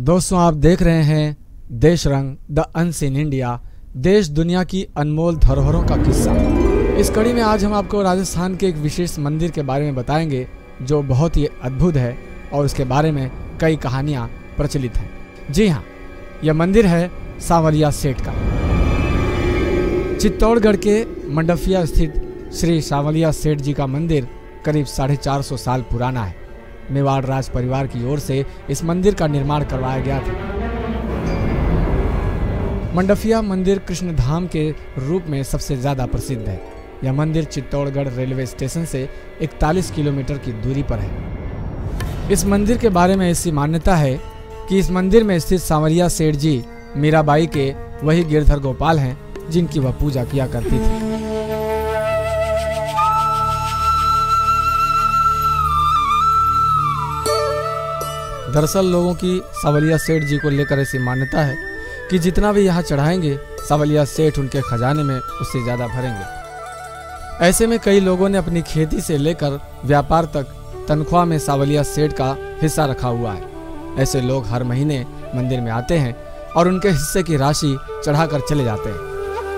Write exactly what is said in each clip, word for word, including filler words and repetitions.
दोस्तों, आप देख रहे हैं देश रंग द अनसीन इंडिया, देश दुनिया की अनमोल धरोहरों का किस्सा। इस कड़ी में आज हम आपको राजस्थान के एक विशेष मंदिर के बारे में बताएंगे जो बहुत ही अद्भुत है और उसके बारे में कई कहानियां प्रचलित हैं। जी हाँ, यह मंदिर है सांवरिया सेठ का। चित्तौड़गढ़ के मंडफिया स्थित श्री सांवरिया सेठ जी का मंदिर करीब साढ़े चार सौ साल पुराना है। मेवाड़ राज परिवार की ओर से इस मंदिर का निर्माण करवाया गया था। मंडफिया मंदिर कृष्ण धाम के रूप में सबसे ज्यादा प्रसिद्ध है। यह मंदिर चित्तौड़गढ़ रेलवे स्टेशन से इकतालीस किलोमीटर की दूरी पर है। इस मंदिर के बारे में ऐसी मान्यता है कि इस मंदिर में स्थित सांवरिया सेठ जी मीराबाई के वही गिरधर गोपाल हैं जिनकी वह पूजा किया करती थी। दरअसल लोगों की सांवरिया सेठ जी को लेकर ऐसी मान्यता है कि जितना भी यहाँ चढ़ाएंगे सांवरिया सेठ उनके खजाने में उससे ज्यादा भरेंगे। ऐसे में कई लोगों ने अपनी खेती से लेकर व्यापार तक तनख्वाह में सांवरिया सेठ का हिस्सा रखा हुआ है। ऐसे लोग हर महीने मंदिर में आते हैं और उनके हिस्से की राशि चढ़ाकर चले जाते हैं।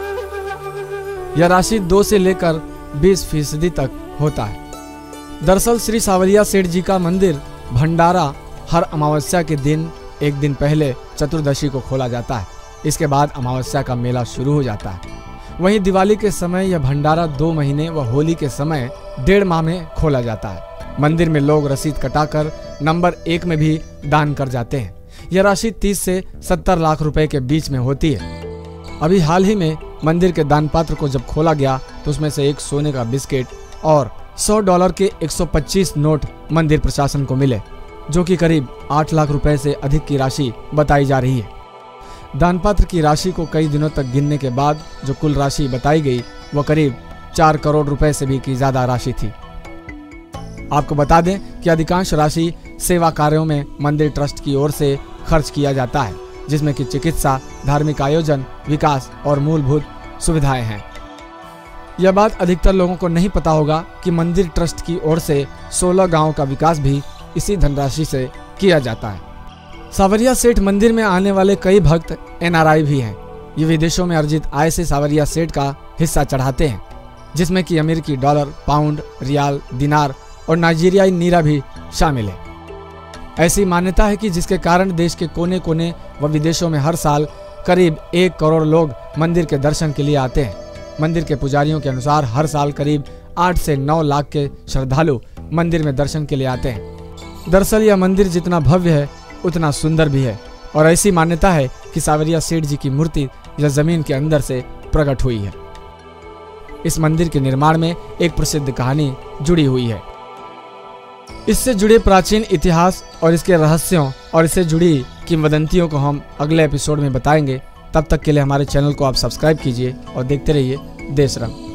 यह राशि दो से लेकर बीस फीसदी तक होता है। दरअसल श्री सांवरिया सेठ जी का मंदिर भंडारा हर अमावस्या के दिन एक दिन पहले चतुर्दशी को खोला जाता है। इसके बाद अमावस्या का मेला शुरू हो जाता है। वहीं दिवाली के समय यह भंडारा दो महीने व होली के समय डेढ़ माह में खोला जाता है। मंदिर में लोग रसीद कटाकर नंबर एक में भी दान कर जाते हैं। यह राशि तीस से सत्तर लाख रुपए के बीच में होती है। अभी हाल ही में मंदिर के दान पात्र को जब खोला गया तो उसमें से एक सोने का बिस्किट और सौ डॉलर के एक सौ पच्चीस नोट मंदिर प्रशासन को मिले, जो कि करीब आठ लाख रुपए से अधिक की राशि बताई जा रही है। दानपात्र की राशि को कई दिनों तक गिनने के बाद जो कुल राशि बताई गई वो करीब चार करोड़ रुपए से भी की ज्यादा राशि थी। आपको बता दें कि अधिकांश राशि सेवा कार्यों में मंदिर ट्रस्ट की ओर से खर्च किया जाता है, जिसमें कि चिकित्सा, धार्मिक आयोजन, विकास और मूलभूत सुविधाएं हैं। यह बात अधिकतर लोगों को नहीं पता होगा कि मंदिर ट्रस्ट की ओर से सोलह गाँव का विकास भी इसी धनराशि से किया जाता है। सांवरिया सेठ मंदिर में आने वाले कई भक्त एन आर आई भी हैं। ये विदेशों में अर्जित आय से सांवरिया सेठ का हिस्सा चढ़ाते हैं, जिसमें कि अमेरिकी डॉलर, पाउंड, रियाल, दिनार और नाइजीरियाई नीरा भी शामिल है। ऐसी मान्यता है कि जिसके कारण देश के कोने कोने व विदेशों में हर साल करीब एक करोड़ लोग मंदिर के दर्शन के लिए आते हैं। मंदिर के पुजारियों के अनुसार हर साल करीब आठ से नौ लाख के श्रद्धालु मंदिर में दर्शन के लिए आते हैं। दरअसल यह मंदिर जितना भव्य है उतना सुंदर भी है और ऐसी मान्यता है कि सांवरिया सेठ जी की मूर्ति यह जमीन के अंदर से प्रकट हुई है। इस मंदिर के निर्माण में एक प्रसिद्ध कहानी जुड़ी हुई है। इससे जुड़े प्राचीन इतिहास और इसके रहस्यों और इससे जुड़ी किंवदंतियों को हम अगले एपिसोड में बताएंगे। तब तक के लिए हमारे चैनल को आप सब्सक्राइब कीजिए और देखते रहिए देश रंग।